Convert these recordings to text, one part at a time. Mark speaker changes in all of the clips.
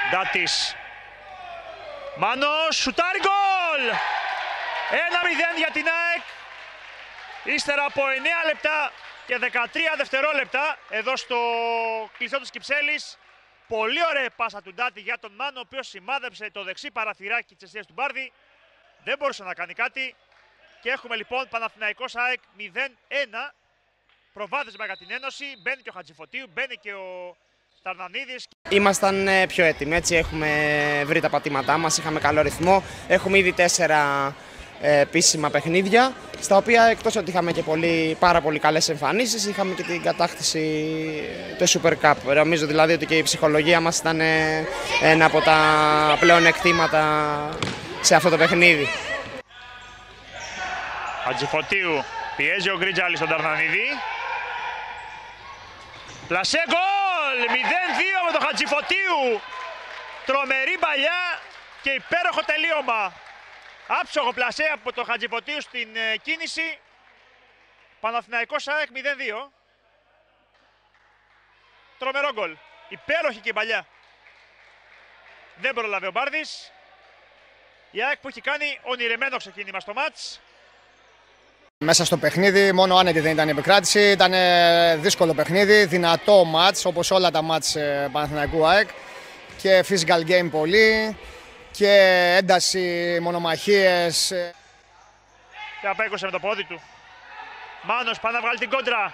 Speaker 1: Ντάτης. Μάνος, σουτάρει, γκολ! 1-0 για την ΑΕΚ. Ύστερα από 9 λεπτά και 13 δευτερόλεπτα εδώ στο κλειστό της Κυψέλης. Πολύ ωραία πάσα του Ντάτη για τον Μάνο, ο οποίος σημάδεψε το δεξί παραθυράκι της αιστείας του Μπάρδη. Δεν μπορούσε να κάνει κάτι. Και έχουμε λοιπόν Παναθηναϊκός ΑΕΚ 0-1. Προβάδισμα για την Ένωση. Μπαίνει και ο Χατζηφωτίου, μπαίνει και ο Ταρνανίδης.
Speaker 2: Ήμασταν πιο έτοιμοι, έτσι έχουμε βρει τα πατήματά μας, είχαμε καλό ρυθμό. Έχουμε ήδη 4 επίσημα παιχνίδια, στα οποία εκτός ότι είχαμε και πάρα πολύ καλές εμφανίσεις, είχαμε και την κατάκτηση του Super Cup. Νομίζω δηλαδή ότι και η ψυχολογία μας ήταν ένα από τα πλέον εκτήματα σε αυτό το παιχνίδι.
Speaker 1: Χατζηφωτίου, πιέζει ο Γκρίτζαλης στον Ταρνανίδη. Πλασέ, γκολ! 0-2 με τον Χατζηφωτίου. Τρομερή παλιά και υπέροχο τελείωμα. Άψογο πλασέ από τον Χατζηφωτίου στην κίνηση. Παναθηναϊκός ΑΕΚ 0-2. Τρομερό γκολ. Υπέροχη και η παλιά. Δεν προλαβε ο Μπάρδης. Η ΑΕΚ που έχει κάνει ονειρεμένο ξεκίνημα στο μάτς.
Speaker 3: Μέσα στο παιχνίδι, μόνο άνετη δεν ήταν η επικράτηση. Ήταν δύσκολο παιχνίδι, δυνατό μάτς, όπως όλα τα μάτς Παναθηναϊκού ΑΕΚ. Και physical game πολύ και ένταση, μονομαχίες.
Speaker 1: Και απέκοσε με το πόδι του. Μάνος πάει να βγάλει την κόντρα.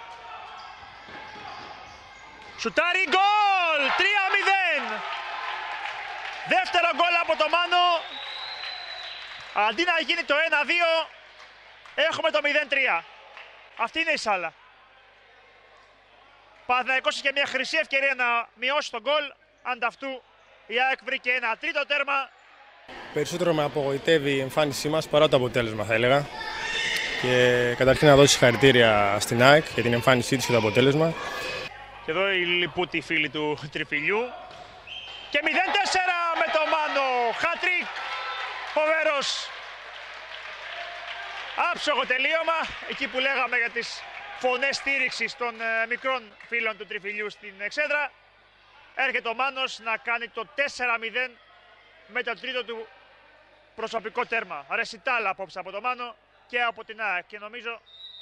Speaker 1: Σουτάρει, γκολ! 3-0! Δεύτερο γκολ από το Μάνο. Αντί να γίνει το 1-2, έχουμε το 0-3. Αυτή είναι η σάλα. Παναθηναϊκός είχε μια χρυσή ευκαιρία να μειώσει τον γκολ. Ανταυτού η ΑΕΚ βρήκε ένα τρίτο τέρμα.
Speaker 4: Περισσότερο με απογοητεύει η εμφάνισή μας παρά το αποτέλεσμα, θα έλεγα. Και καταρχήν να δώσει συγχαρητήρια στην ΑΕΚ για την εμφάνισή της και το αποτέλεσμα.
Speaker 1: Και εδώ οι λιπούτοι φίλοι του Τριφυλιού. Και 0-4 με το Μάνο. Χατρίκ. Φοβερός. Άψογο τελείωμα. Εκεί που λέγαμε για τις φωνές στήριξης των μικρών φίλων του Τριφυλιού στην εξέδρα. Έρχεται ο Μάνος να κάνει το 4-0 με το τρίτο του προσωπικό τέρμα. Ρεσιτάλ απόψε από το Μάνο και από την ΑΕΚ. Και νομίζω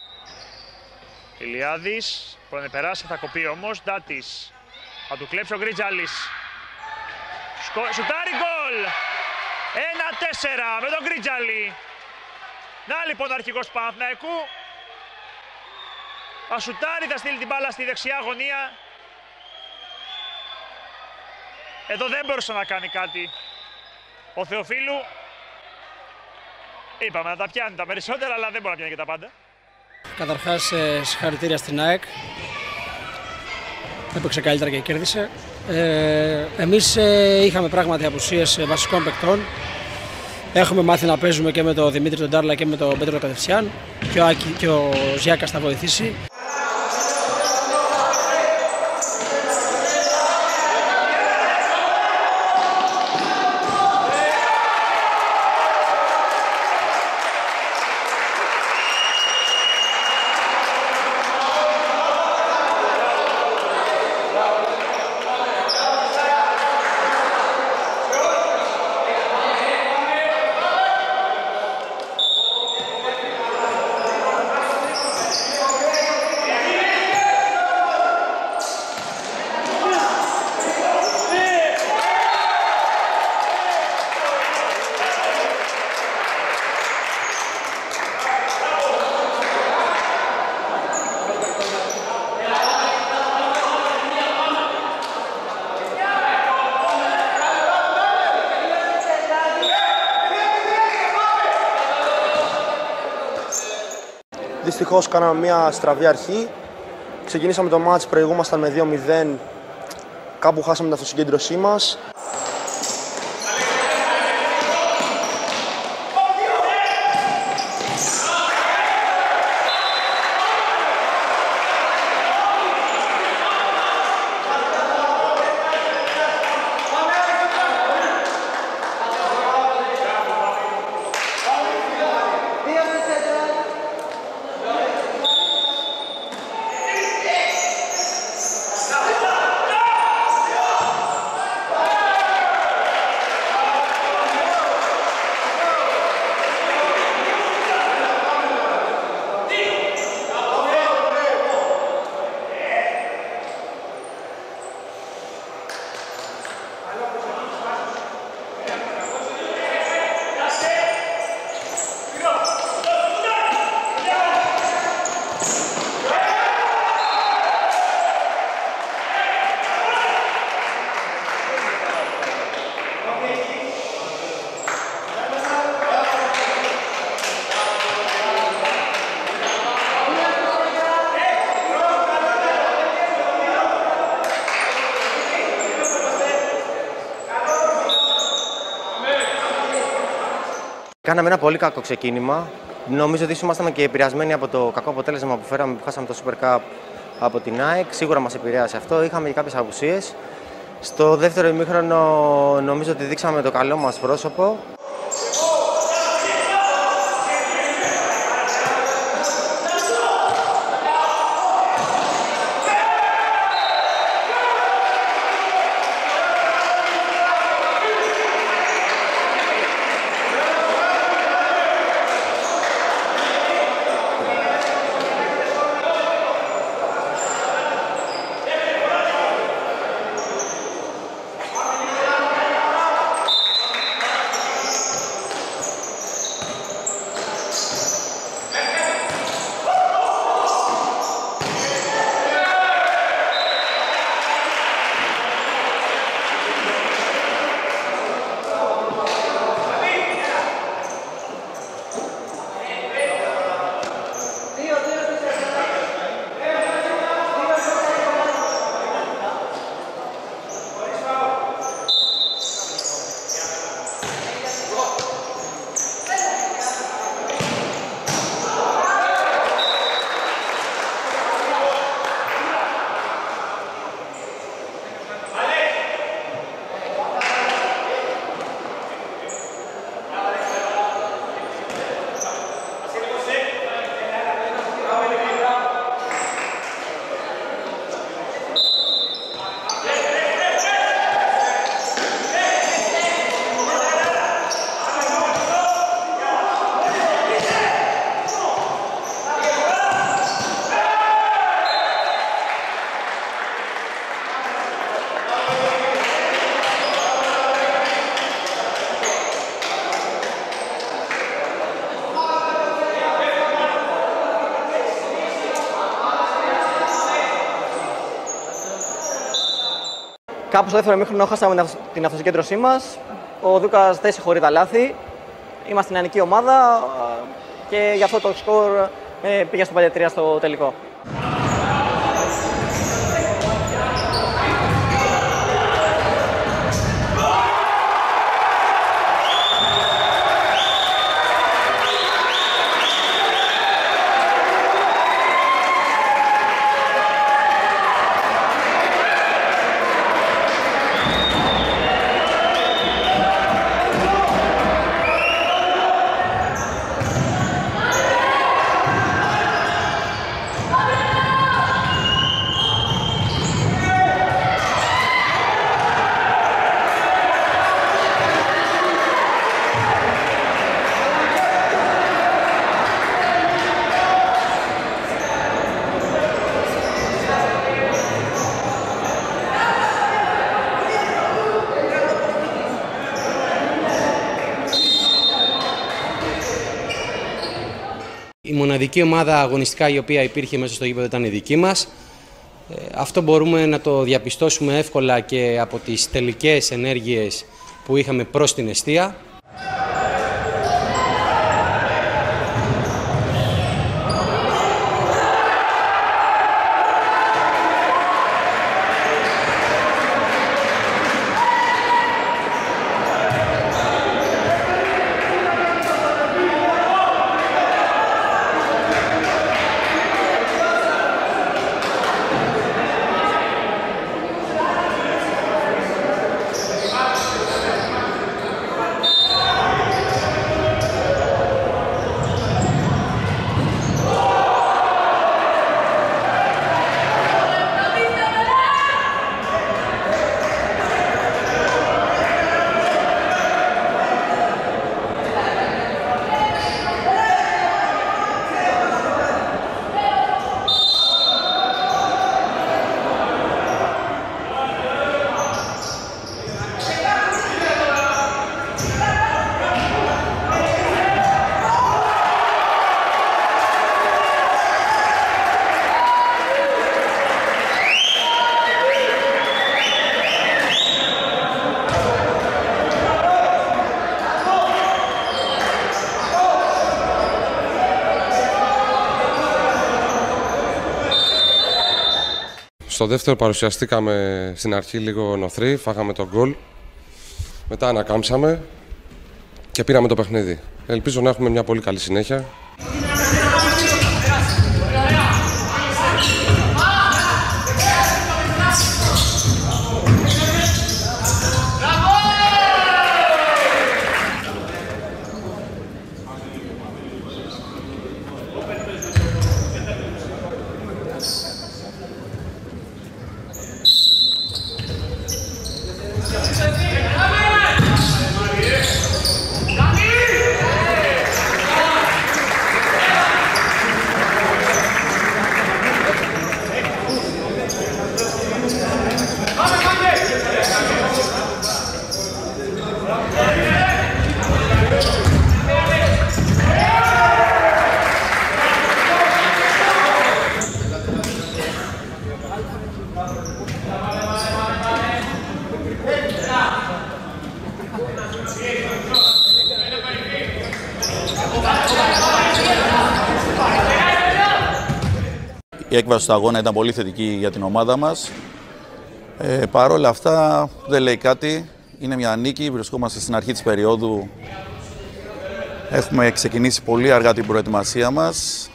Speaker 1: Ηλιάδης που περάσει, θα κοπεί όμως. Ντάτης θα του κλέψει ο Γκρίτζαλης. Σουτάρει, γκολ! 1-4 με τον Γκρίτζαλη. Να λοιπόν ο αρχηγός Παναθηναϊκού. Θα σουτάρει, θα στείλει την μπάλα στη δεξιά γωνία. Εδώ δεν μπορούσε να κάνει κάτι ο Θεοφίλου. Είπαμε να τα πιάνει τα περισσότερα, αλλά δεν μπορεί να πιάνει και τα πάντα.
Speaker 5: Καταρχάς, συγχαρητήρια στην ΑΕΚ. Έπαιξε καλύτερα και κέρδισε. Εμείς είχαμε πράγματι απουσίες βασικών παικτών. Έχουμε μάθει να παίζουμε και με τον Δημήτρη τον Τάρλα και με τον Πέτρο Κατευθιάν. Και ο Ζιάκας θα βοηθήσει.
Speaker 6: Δυστυχώς κάναμε μια στραβή αρχή. Ξεκινήσαμε το μάτς, προηγούμασταν με 2-0. Κάπου χάσαμε την αυτοσυγκέντρωσή μας.
Speaker 7: Κάναμε ένα πολύ κακό ξεκίνημα. Νομίζω ότι ήμασταν και επηρεασμένοι από το κακό αποτέλεσμα που φέραμε, που χάσαμε το Super Cup από την ΑΕΚ. Σίγουρα μας επηρέασε αυτό. Είχαμε και κάποιες απουσίες. Στο δεύτερο ημίχρονο νομίζω ότι δείξαμε το καλό μας πρόσωπο.
Speaker 8: Κάπου στο δεύτερο ημίχρονο χάσαμε την αυτοσυγκέντρωσή μας. Ο Δούκας δεν συγχωρεί τα λάθη. Είμαστε νεανική ομάδα και γι' αυτό το σκορ πήγε στο 5-3 στο τελικό.
Speaker 9: Η μοναδική ομάδα αγωνιστικά η οποία υπήρχε μέσα στο γήπεδο ήταν η δική μας. Αυτό μπορούμε να το διαπιστώσουμε εύκολα και από τις τελικές ενέργειες που είχαμε προς την εστία.
Speaker 10: Στο δεύτερο παρουσιαστήκαμε στην αρχή λίγο νοθροί, φάγαμε τον γκολ, μετά ανακάμψαμε και πήραμε το παιχνίδι. Ελπίζω να έχουμε μια πολύ καλή συνέχεια.
Speaker 11: Η έκβαση του αγώνα ήταν πολύ θετική για την ομάδα μας. Παρ' όλα αυτά δεν λέει κάτι. Είναι μια νίκη, βρισκόμαστε στην αρχή της περίοδου. Έχουμε ξεκινήσει πολύ αργά την προετοιμασία μας.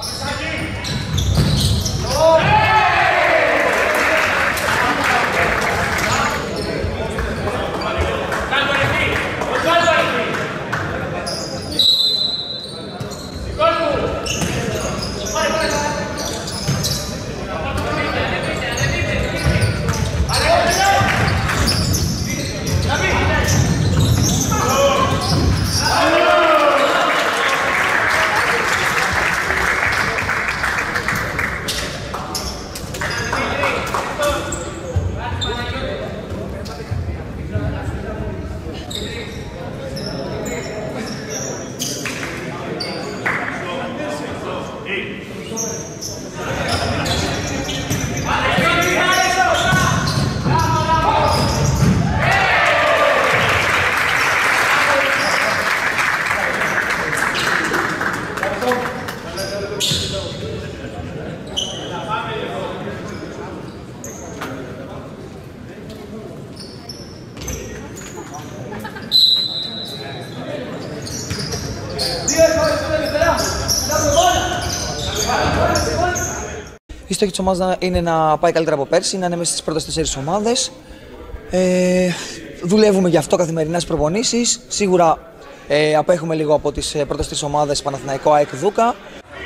Speaker 12: Η στόχη της ομάδας είναι να πάει καλύτερα από πέρσι, να είναι μέσα στις πρώτες 4 ομάδες. Δουλεύουμε γι' αυτό καθημερινά στις προπονήσεις. Σίγουρα απέχουμε λίγο από τις πρώτες 3 ομάδες, Παναθηναϊκό, ΑΕΚ, Δούκα.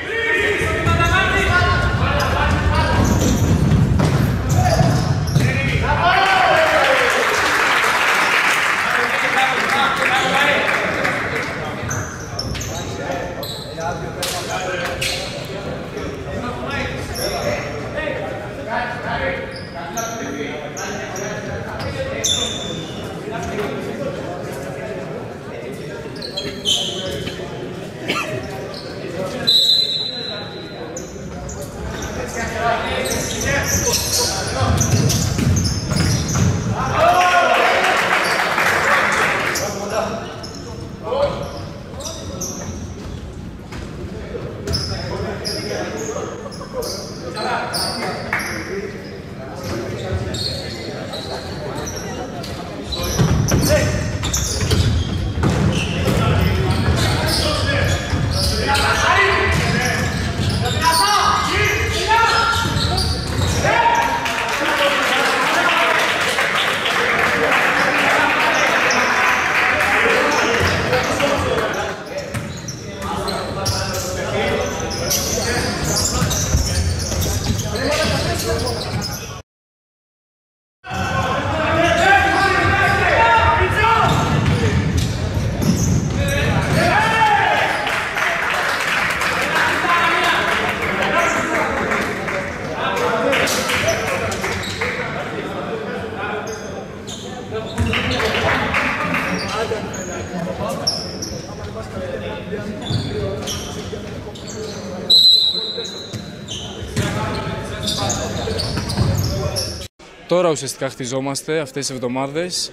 Speaker 13: Τώρα ουσιαστικά χτιζόμαστε αυτές τις εβδομάδες.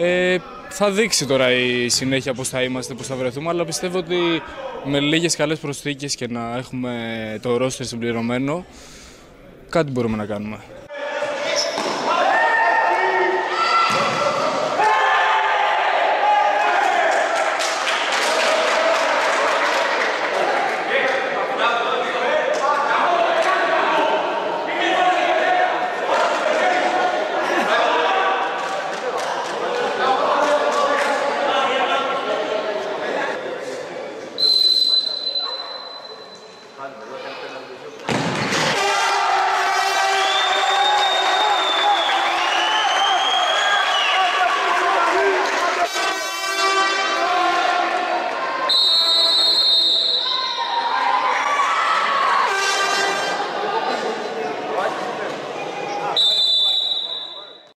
Speaker 13: Θα δείξει τώρα η συνέχεια πώς θα είμαστε, πώς θα βρεθούμε, αλλά πιστεύω ότι με λίγες καλές προσθήκες και να έχουμε το ρόστερ συμπληρωμένο, κάτι μπορούμε να κάνουμε.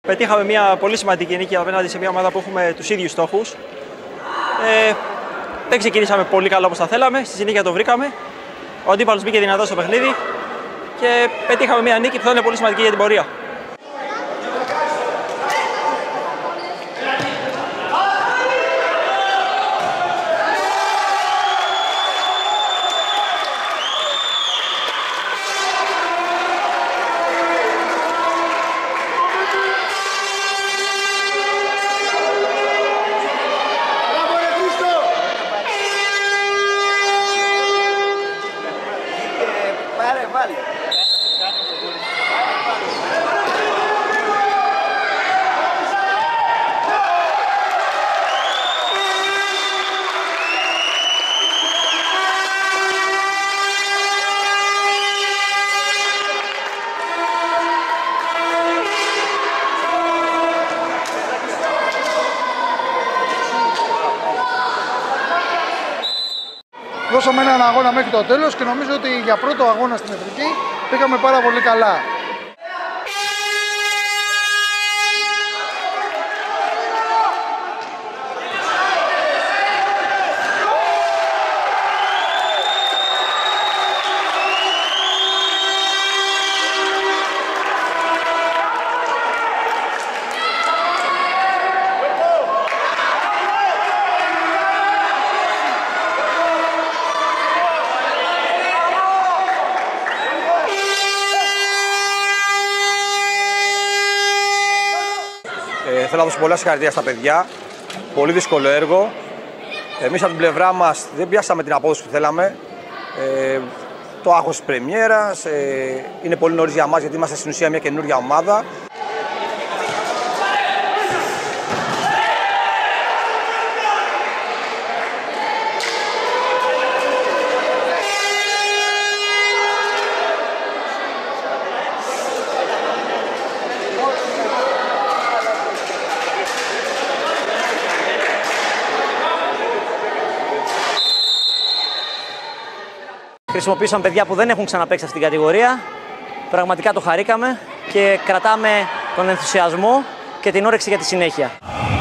Speaker 8: Πετύχαμε μια πολύ σημαντική νίκη απέναντι σε μια ομάδα που έχουμε τους ίδιους στόχους. Δεν ξεκινήσαμε πολύ καλά όπως θα θέλαμε, στη συνέχεια το βρήκαμε. Ο αντίπαλος μπήκε δυνατό στο παιχνίδι και πετύχαμε μια νίκη που θα είναι πολύ σημαντική για την πορεία.
Speaker 14: Δώσαμε έναν αγώνα μέχρι το τέλος και νομίζω ότι για πρώτο αγώνα στην Εθνική πήγαμε πάρα πολύ καλά.
Speaker 15: Θέλω να δώσω πολλά συγχαρητήρια στα παιδιά. Πολύ δύσκολο έργο. Εμείς από την πλευρά μας δεν πιάσαμε την απόδοση που θέλαμε. Το άγχος της πρεμιέρας. Είναι πολύ νωρίς για μας γιατί είμαστε στην ουσία μια καινούργια ομάδα.
Speaker 8: Χρησιμοποίησαμε παιδιά που δεν έχουν ξαναπαίξει αυτήν την κατηγορία. Πραγματικά το χαρήκαμε και κρατάμε τον ενθουσιασμό και την όρεξη για τη συνέχεια.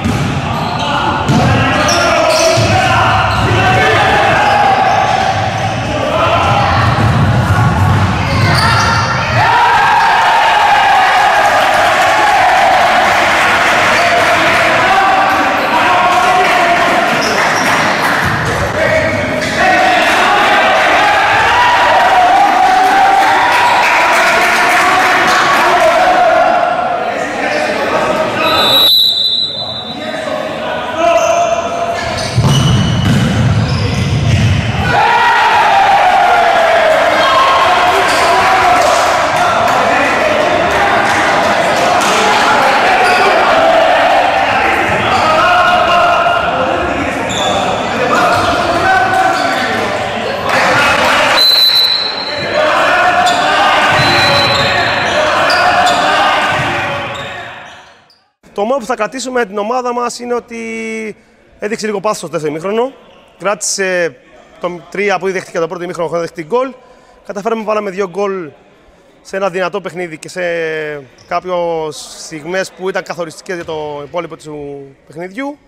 Speaker 16: Το μόνο που θα κρατήσουμε την ομάδα μας είναι ότι έδειξε λίγο πάθος στο δεύτερο ημίχρονο. Κράτησε το 3 που δέχτηκε το πρώτο ημίχρονο χωρίς να δεχτεί γκολ. Καταφέραμε να βάλαμε 2 γκολ σε ένα δυνατό παιχνίδι και σε κάποιες στιγμές που ήταν καθοριστικές για το υπόλοιπο του παιχνιδιού.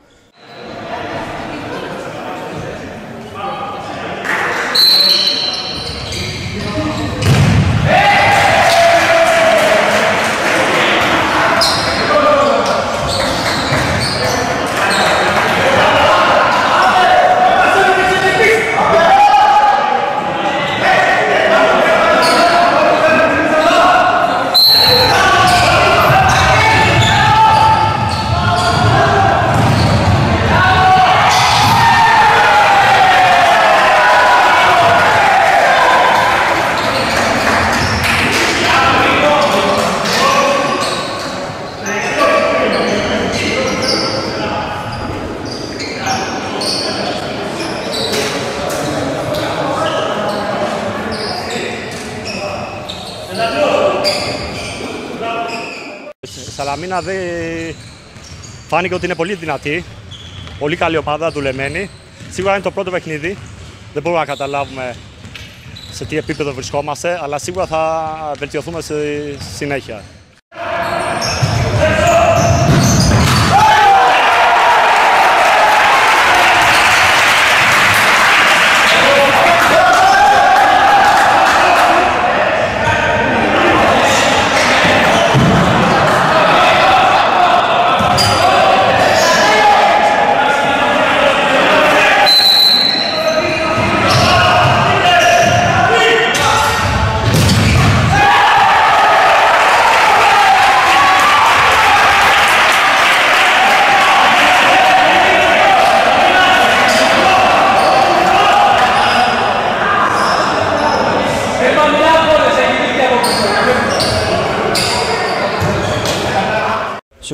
Speaker 17: Σαλαμίνα φάνηκε ότι είναι πολύ δυνατή, πολύ καλή ομάδα, δουλεμένη. Σίγουρα είναι το πρώτο παιχνίδι, δεν μπορούμε να καταλάβουμε σε τι επίπεδο βρισκόμαστε, αλλά σίγουρα θα βελτιωθούμε στη συνέχεια.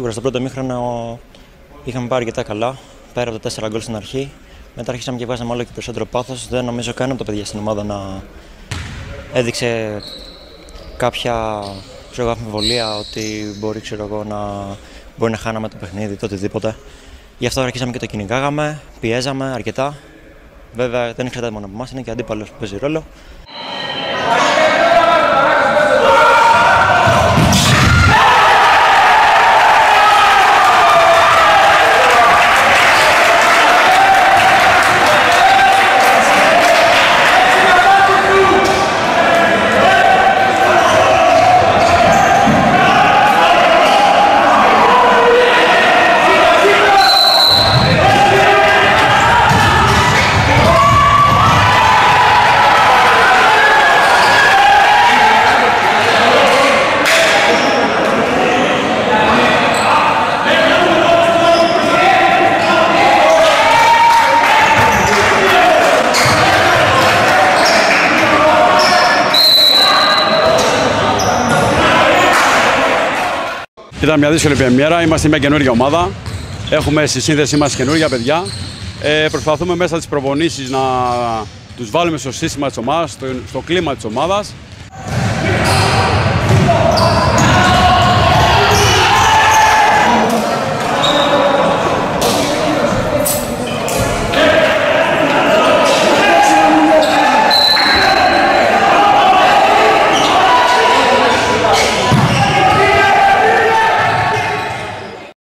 Speaker 18: Σίγουρα στο πρώτο ημίχρονο είχαμε πάρει αρκετά καλά. Πέρα από τα 4 γκολ στην αρχή. Μετά αρχίσαμε και βάζαμε όλο και περισσότερο πάθος. Δεν νομίζω κανένα από τα παιδιά στην ομάδα να έδειξε κάποια αμφιβολία ότι μπορεί να χάναμε το παιχνίδι, το οτιδήποτε. Γι' αυτό αρχίσαμε και το κυνηγάγαμε, πιέζαμε αρκετά. Βέβαια δεν εξαρτάται μόνο από εμάς, είναι και αντίπαλος που παίζει ρόλο.
Speaker 19: Ήταν μια δύσκολη πρεμιέρα, είμαστε μια καινούργια ομάδα. Έχουμε στη σύνδεσή μας καινούργια παιδιά. Προσπαθούμε μέσα στις προπονήσεις να τους βάλουμε στο σύστημα της ομάδας, στο κλίμα της ομάδας.